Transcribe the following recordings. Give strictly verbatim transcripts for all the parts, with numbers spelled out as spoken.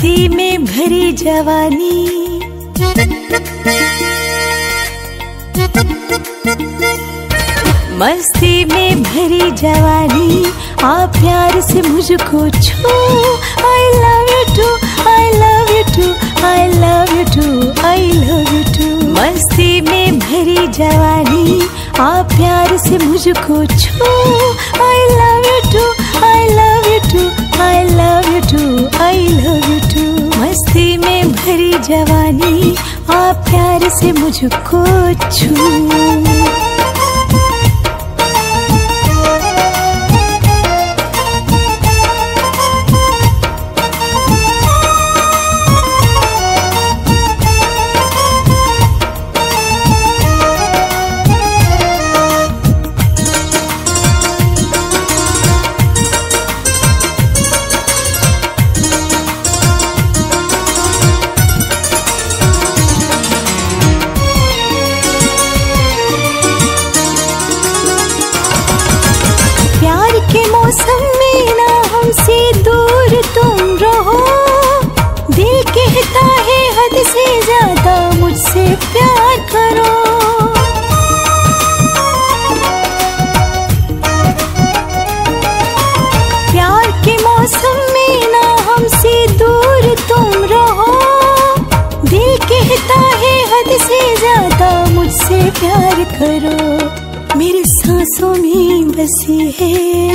मस्ती में भरी जवानी, मस्ती में भरी जवानी, आप प्यार से मुझको छू। I love you too, I love you too, I love you too, I love you too। मस्ती में भरी जवानी, आप प्यार से मुझको छू। I love you too, I love you too, I love you too, I love you too। मस्ती में भरी जवानी, आप प्यार से मुझको छू। के मौसम में ना हमसे दूर तुम रहो, दिल कहता है हद से ज्यादा मुझसे प्यार करो। प्यार के मौसम में ना हमसे दूर तुम रहो, दिल कहता है हद से ज्यादा मुझसे प्यार करो। मेरे सांसों में बसी है,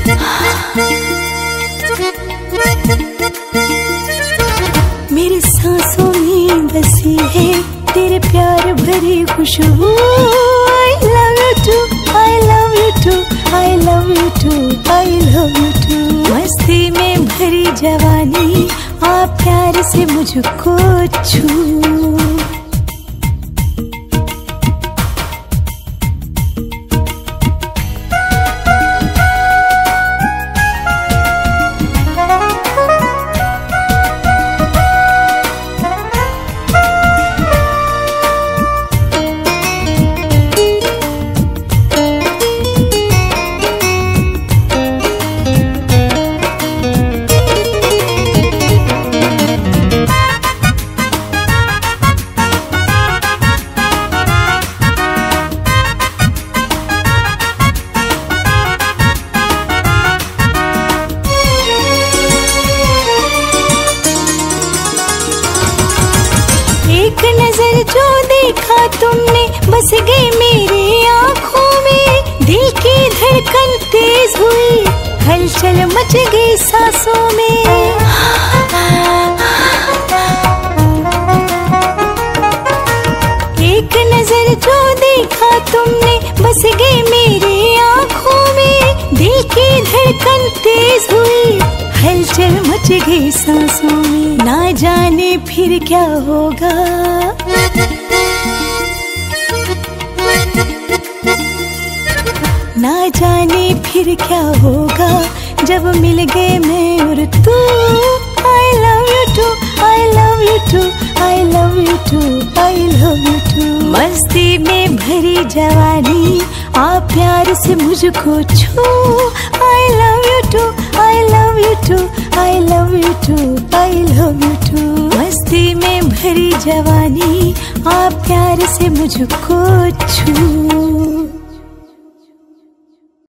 मेरे सांसों में बसी है तेरे प्यार भरी खुशबू। I love you too, I love you too, I love you too, I love you too। मस्ती में भरी जवानी, आप प्यार से मुझको छू। एक नजर जो देखा तुमने बस गई मेरी आँखों में, दिल की धड़कन तेज हुई, हलचल मच गई सांसों में। एक नजर जो देखा तुमने बस गई मेरी आँखों में, दिल की धड़कन तेज हुई, हलचल मच गई सांसों में। ना जाने फिर क्या होगा, ना जाने फिर क्या होगा, जब मिल गए मैं और तू। I love you too, I love you too, I love you too, I love you too। मस्ती में भरी जवानी, आप प्यार से मुझको छू। I love you too, I love you too, I love you too, I love you too। मस्ती में भरी जवानी, आप प्यार से मुझको छू।